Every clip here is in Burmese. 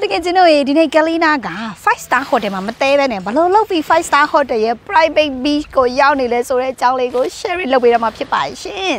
တကယ်ကျွန်တော်ဒီနေ့ကလီနာက5 star hotel မှာမတဲပဲနဲ့ဘလို့လုပ်ပြီး5 star hotel ရဲ့ private beach ကိုရောက်နေလဲဆိုတဲ့အကြောင်းလေးကို share လုပ်ပေးရမှာဖြစ်ပါရှင်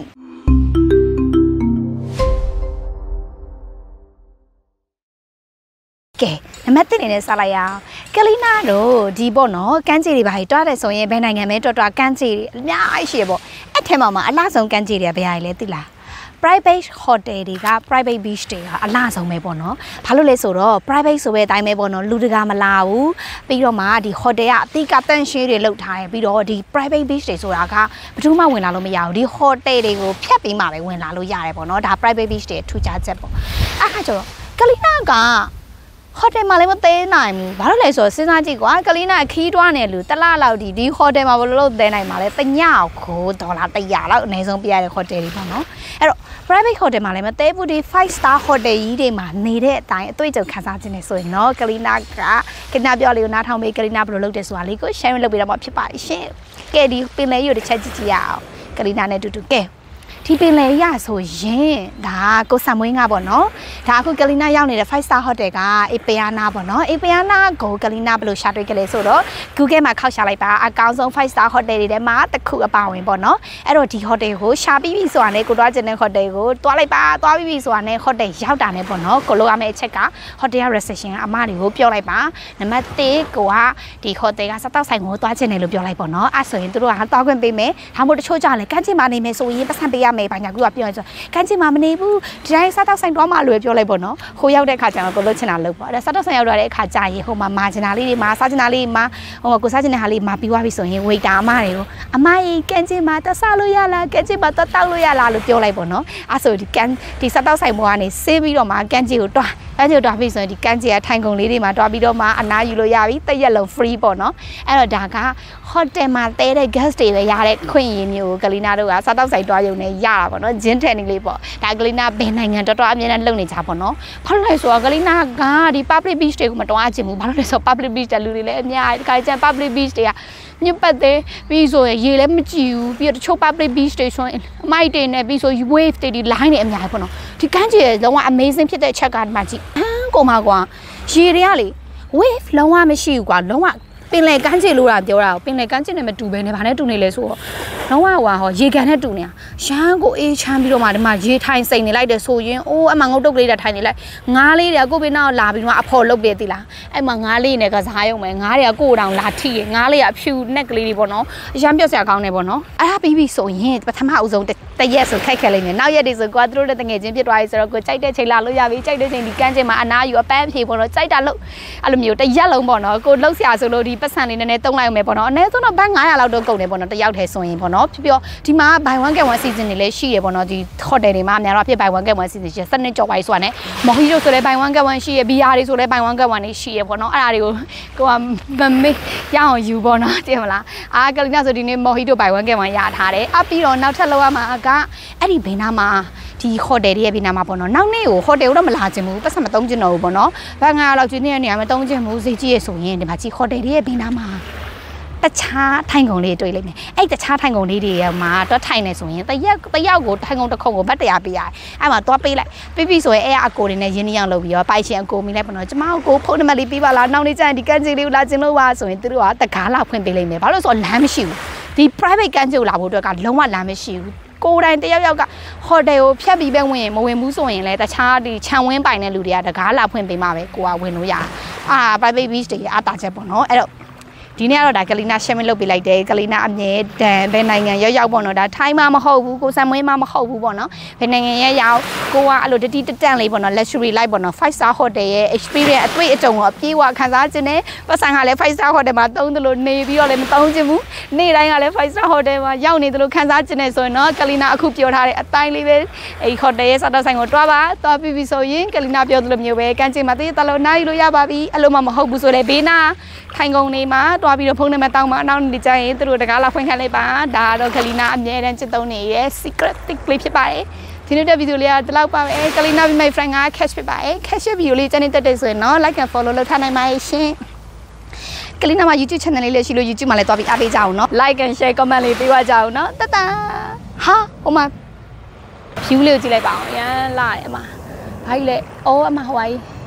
ကဲနံပါတ်1နဲ့စလိုက်ရအောင်ကလီနာတို့ဒီပေါ့နော်ကမ်းခြေတွေပါတွားတယ်ဆိုရင်ဘယ်နိုင်ငံပဲတွားကမ်းခြေတွေအများကြီးရှိရပေါ့အဲ့ထဲမှာအလားဆုံးကမ်းခြေတွေကဘယ်ဟာလဲသိလား private hotel တွေက private beach တွေကအလားဆုံးပဲပေါ့နော်ဘာလို့လဲဆိုတော့ private ဆိုတဲ့အတိုင်းပဲပေါ့နော်လူတကာမလာဘူးပြီးတော့မှဒီ hotel ကအတိကတန့်ရှင်းတွေလုပ်ထားတယ်ပြီးတော့ဒီ private beach တွေဆိုတာကဘယ်သူမှဝင်လာလို့မရဘူးဒီ hotel တွေကိုဖျက်ပြီးမှပဲဝင်လာလို့ရတယ်ပေါ့နော်ဒါ private beach တွေထူးခြားချက်ပေါ့အဲ့ဒါကျတော့ကလီနာကဟိုတယ်မှာလည်းမသေးနိုင်ဘူးဘာလို့လဲဆိုတော့စဉ်းစားကြည့်ကွာကလီနာခီးတွားနေလူတစ်လလောက်ဒီဟိုတယ်မှာဘယ်လိုလုပ်သေးနိုင်မှာလဲတညကိုဒေါ်လာ100လောက်အနည်းဆုံးပြရတဲ့ဟိုတယ်တွေပေါ့နော်အဲ့တော့ private hotel မှာလည်းမသေးဘူးဒီ5 star hotel ကြီးတွေမှာနေတဲ့အတိုင်းအတွေ့အကြုံခံစားခြင်းနေဆိုရင်နော်ကလီနာပြောလေးကိုနားထောင်ပေးကလီနာဘယ်လိုလုပ်တယ်ဆိုတာလေးကို share လုပ်ပေးတော့မှာဖြစ်ပါရှင်ကဲဒီပင်လေးရုပ်တစ်ချက်ကြည့်ကြည့်ရအောင်ကလီနာနဲ့တူတူကဲဒီပင်လေရဆိုရင်ဒါကိုဆမ်မွေးငါပေါ့နော်ဒါအခုကလီနာရောက်နေတဲ့5 star hotel ကအေပီယာနာပေါ့နော်အေပီယာနာကိုကလီနာဘယ်လိုရှာတွေ့ကြလဲဆိုတော့ Google မှာခောက်ရှာလိုက်ပါအကောင်းဆုံး5 star hotel တွေထဲမှာတစ်ခုအပါဝင်ပေါ့နော်အဲ့တော့ဒီ hotel ကိုရှာပြီးပြီဆိုတာနဲ့ကိုတွားကျင်တဲ့ hotel ကိုတွားလိုက်ပါတွားပြီးပြီဆိုတာနဲ့ hotel ရောက်တာနဲ့ပေါ့နော်ကိုလိုရမယ့်အချက်က hotel reception အမတွေကိုပြောလိုက်ပါနံပါတ်1ကိုကဒီ hotel ကစားတောက်ဆိုင်ကိုတွားကျင်တယ်လို့ပြောလိုက်ပေါ့နော်အဲ့ဆိုရင်တို့ကတွားခွင့်ပေးမယ်ဒါမှမဟုတ်တချို့ကြလည်းကန်းချင်မနေမယ်ဆိုရင်ပတ်စံပေးရမယ်ဘာညာကူကပြောဆိုကန်းချင်မှာမနေဘူးဒီတိုင်းစားတော့ဆိုင်တော့မှလို့ပြောလိုက်ပေါ့နော်ဟိုရောက်တဲ့အခါကျတော့ကိုလှုပ်ချင်တာလှုပ်ပေါ့အဲ့စားတော့ဆိုင်ရောက်တဲ့အခါကျရင်ဟိုမှာမာချင်တာလေးတွေမှာစားချင်တာလေးမှာဟိုကိုစားချင်တဲ့ဟာလေးမှာပြီးသွားပြီဆိုရင်ဝေတာအမတွေကိုအမကြီးကန်းချင်မှာတဆလို့ရလားကန်းချင်မှာတောက်လို့ရလားလို့ပြောလိုက်ပေါ့နော်အဲ့ဆိုဒီစားတော့ဆိုင်ပေါ်ကနေဆေးပြီးတော့မှကန်းချင်ကိုတွားအဲ့ဒီတွားပြီးဆိုရင်ဒီကန်းချင်ကထိုင်ကုန်လေးတွေမှာတွားပြီးတော့မှအနားယူလို့ရပြီတစ်ရက်လုံး free ပေါ့နော်အဲ့တော့ဒါက hotel မှာတဲတဲ့ guest တွေပဲရတဲ့ခွင့်ရင်းမျိုးကိုကလီနာတို့ကစားတော့ဆိုင်တွားရုံနဲ့ရတာပေါ့နော်ဂျင်းထဲနေလေးပေါ့ဒါကလီနာဘယ်နိုင်ငံတော်အမြဲတမ်းလုံနေကြပေါ့နော်ဘာလို့လဲဆိုတော့ကလီနာကဒီ public beach တွေကိုမတွားချင်ဘူးဘာလို့လဲဆိုတော့ public beach တဲ့လူတွေလည်းအများကြီးဒီခါကျန် public beach တွေကညပတ်သေးပြီးဆိုရင်ရေလည်းမကြည့်ဘူးပြီးတော့တချို့ public beach တွေဆိုရင်အမိုက်တွေနဲ့ပြီးဆို wave တွေဒီ line တွေအများကြီးပေါ့နော်ဒီကမ်းခြေလုံးဝ amazing ဖြစ်တဲ့အချက်ကဒီမှာကြည့်ကိုမကွာရေတွေကလေ wave လုံးဝမရှိဘူးကွာလုံးဝပင်လေကန်းချေလို့တာပြောတာပင်လေကန်းချေနဲ့မတူဘဲနဲ့ဘာနဲ့တူနေလဲဆိုတော့လုံးဝဟောရေကန်နဲ့တူနေတာရမ်းကိုအေးချမ်းပြီးတော့မှဒီမှာရေထိုင်စိန်နေလိုက်တယ်ဆိုရင်အိုးအမှငုတ်တုတ်ကလေးတွေထိုင်နေလိုက်ငါးလေးတွေကကိုဘေးနောက်လာပြီးတော့အဖော်လုတ်တယ်သိလားအဲ့မှာငါးလေးနဲ့ကစားရုံပဲငါးတွေကကိုတောင်လာထိရငါးလေးကအဖြူနက်ကလေးတွေပေါ့နော်အရမ်းပြော့စရာကောင်းတယ်ပေါ့နော်အဲ့ဒါပြီးပြီဆိုရင်ပထမအဆုံးတရက်ဆိုခက်ခဲလိမ့်မယ်နောက်ရက်တွေဆိုကွာသူတို့တငယ်ချင်းပြစ်သွားပြီဆိုတော့ကိုကြိုက်တဲ့ချိန်လာလို့ရပြီကြိုက်တဲ့ချိန်ဒီကန်းချင်းမှာအနားယူအပန်းဖြေပေါ့နော်ကြိုက်တာလို့အဲ့လိုမျိုးတရက်လုံးပေါ့နော်ကိုလှုပ်ဆရာဆိုလို့ဒီပတ်စံလေးနဲ့တုံးလိုက်အောင်မယ်ပေါ့နော်အနည်းဆုံးတော့ဘတ်900လောက်တော့ကုန်တယ်ပေါ့နော်တယောက်တည်းဆိုရင်ပေါ့နော်ပြောဒီမှာ buy one get one season တွေလည်းရှိရပေါ့နော်ဒီ hotel တွေမှာအများတော့အဖြစ် buy one get one season ရှိစနစ်ကြော်ပါဆိုတာနဲ့ mojito ဆိုလည်း buy one get one ရှိရ BR တွေဆိုလည်း buy one get one တွေရှိရပေါ့နော်အဲ့ဒါတွေကိုကိုကမမေ့ရအောင်ယူပေါ့နော်သိမလားကလီနာဆိုဒီနေ့ mojito buy one get one ရထားတယ်ပြီးတော့နောက်ထပ်လောက်ရမှာကအဲ့ဒီဘေးနားမှာဒီ hotel တွေရဲ့ဘေးနားမှာပေါ့နော်နောက်နေ့ကို hotel တော့မလာချင်ဘူးပတ်စံမသုံးချင်တော့ဘူးပေါ့နော်ဘာငါလောက်ကျွေးနေတဲ့နေရာမသုံးချင်ဘူးဈေးကြီးရဆိုရင်ဒီမှာကြီး hotel တွေရဲ့ဘေးနားမှာတခြားထိုင်ကုန်လေးတွေ့လိမ့်မယ်အဲ့တခြားထိုင်ကုန်လေးတွေမှာတော့ထိုင်နေဆိုရင်တယောက်ကိုထိုင်ကုန်တစ်ခုံကိုဘတ်100ပေးရတယ်အဲ့မှာသွားပေးလိုက်ပြီးပြီဆိုရင်အဲ့အကိုတွေနဲ့ရင်းနှီးအောင်လုပ်ပြီးတော့ပိုက်ရှင်အကိုမိလိုက်ပေါ့နော်ကျမကိုဖုန်းနံပါတ်လေးပေးပါလားနောက်နေ့ကျရင်ဒီကန်းကြီးလေးကိုလာကျင်လို့ပါဆိုရင်သူတို့ကတကားလာဖွင့်ပေးလိမ့်မယ်ဘာလို့ဆိုတော့လမ်းမရှိဘူးဒီ private ကန်းကြီးကိုလာဖို့အတွက်ကလုံးဝလမ်းမရှိဘူးကိုယ်တိုင်တယောက်က hotel ကိုဖြတ်ပြီးပဲဝင်ရင်မဝင်ဘူးဆိုရင်လည်းတခြားဒီခြံဝင်းပိုင်တဲ့လူတွေကတကားလာဖွင့်ပေးမှပဲကိုကဝင်လို့ရprivate beach တွေအတားချက်ပေါ့နော်အဲ့တော့ဒီနေ့ကတော့ဒါကလီနာ share လုပ်ပေးလိုက်တယ်ကလီနာအမြဲတမ်းဘယ်နိုင်ငံရောက်ပေါ့နော်ဒါထိုင်းမှမဟုတ်ဘူးကိုဆမ်မွေးမှမဟုတ်ဘူးပေါ့နော်ဘယ်နိုင်ငံရောက်ကိုကအဲ့လိုတတိတန့်လေးပေါ့နော် luxury life ပေါ့နော်5 star hotel ရဲ့ experience အတွေ့အကြုံကိုအပြည့်အဝခံစားခြင်းနဲ့ပတ်စံကလည်း5 star hotel မှာသုံးသလိုနေပြီးတော့လည်းမသုံးခြင်းဘူးနေ့တိုင်းကလည်း5 star hotel မှာရောက်နေသလိုခံစားခြင်းနဲ့ဆိုရင်တော့ကလီနာအခုပြောထားတဲ့အတိုင်းလေးပဲအဲ့ hotel ရဲ့စားတော့ဆိုင်ကိုတွားပါတွားပြီးပြီဆိုရင်ကလီနာပြောသလိုမျိုးပဲကန်းချင်မှာတည်တလို့နိုင်လို့ရပါပြီအဲ့လိုမှမဟုတ်ဘူးဆိုလည်းဘေးနာထိုင်ကုန်နေမှာတွားပြီးတော့ဖုန်းနံပါတ်တောင်းမှနောက်နေ့ကျရင်သူတို့တကားလာဖွင့်ခိုင်းလိုက်ပါဒါတော့ကလီနာအမြဲတမ်းချစ်သုံးနေရဲ့ secret tip လေးဖြစ်ပါတယ်ဒီနေ့တဲ့ဗီဒီယိုလေးကဒီလောက်ပါပဲကလီနာပြီး my friend က catch ဖြစ်ပါတယ် catch ဗီဒီယိုလေးကျန်နေတက်တယ်ဆိုရင်နော် like and follow လုပ်ထားနိုင်ပါရှင်ကလီနာမှာ YouTube channel လေးလည်းရှိလို့ YouTube မှာလည်းတွားပြီးအားပေးကြအောင်နော် like and share comment လေးပေးပါကြအောင်နော်တတဟာဟိုမှာ view လေးကိုကြည့်လိုက်ပါအောင်ရမ်းလာတယ်အမဘာကြီးလဲအော်အမဟို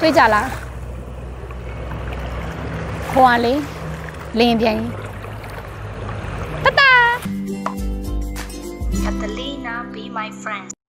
တွေ့ကြလားခေါ်ရလေလင်းပြန်တတ Catalina be my friend